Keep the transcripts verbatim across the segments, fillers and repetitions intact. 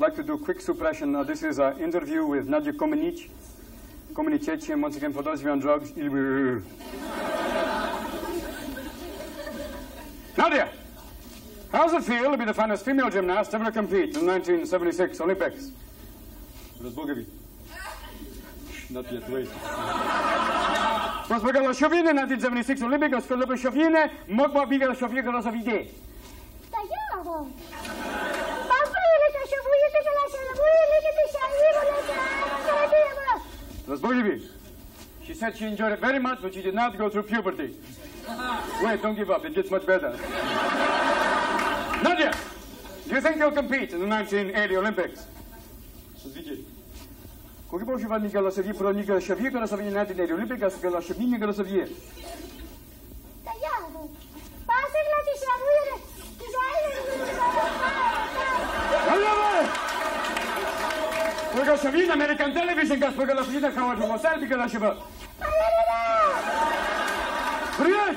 like to do quick suppression. Uh, this is an interview with Nadia Comaneci. Comaneci, and once again, for those of you on drugs, Nadia, how does it feel to be the finest female gymnast ever to compete in the nineteen seventy-six Olympics? Разбогови. Not yet, wait. Rozbogala Šovine, nineteen seventy-six Olympics, Filipa Šovine, Mogba Bigala Šovine, Rozovide. Tagliamo! Ma pure che ci vuoi che la sera vuoi che ti sai Rozbogivi. She said she enjoyed it very much, but she did not go through puberty. Wait, don't give up. It gets much better. Nadia, do you think you'll compete in the nineteen eighty Olympics? Коли б вживав Нікола Саві, про Нікола Шаві, коли Саві не на Олімпіка, сказала Шаві, Нікола Саві. Tagliamo! Passa che la ti sia lui, ti sai? Allora! Perché Šavі na American television, gas perché la figlia cava giù, sai perché la Šavà? Priyesh!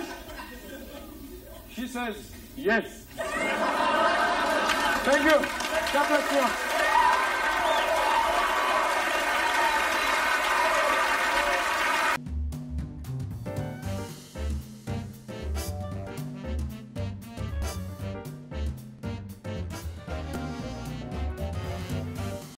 She says yes. Thank you. God bless you.